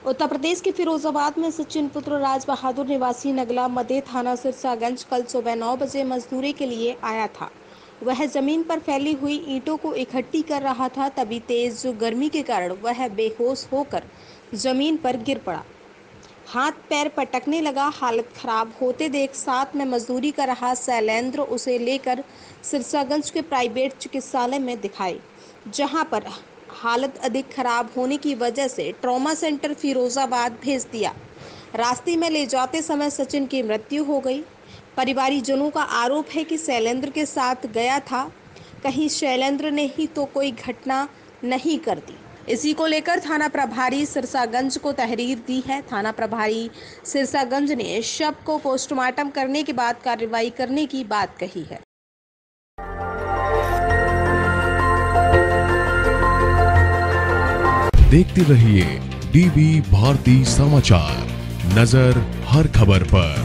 उत्तर प्रदेश के फिरोजाबाद में सचिन पुत्र राज बहादुर निवासी नगला मदे थाना सिरसागंज कल सुबह 9 बजे मजदूरी के लिए आया था। वह जमीन पर फैली हुई ईंटों को इकट्ठी कर रहा था, तभी तेज गर्मी के कारण वह बेहोश होकर जमीन पर गिर पड़ा। हाथ पैर पटकने लगा। हालत खराब होते देख साथ में मजदूरी कर रहा शैलेंद्र उसे लेकर सिरसागंज के प्राइवेट चिकित्सालय में दिखाए, जहां पर हालत अधिक खराब होने की वजह से ट्रॉमा सेंटर फिरोजाबाद भेज दिया। रास्ते में ले जाते समय सचिन की मृत्यु हो गई। परिवारीजनों का आरोप है कि शैलेंद्र के साथ गया था, कहीं शैलेंद्र ने ही तो कोई घटना नहीं कर दी। इसी को लेकर थाना प्रभारी सिरसागंज को तहरीर दी है। थाना प्रभारी सिरसागंज ने शव को पोस्टमार्टम करने के बाद कार्रवाई करने की बात कही है। देखते रहिए डीबी भारती समाचार, नजर हर खबर पर।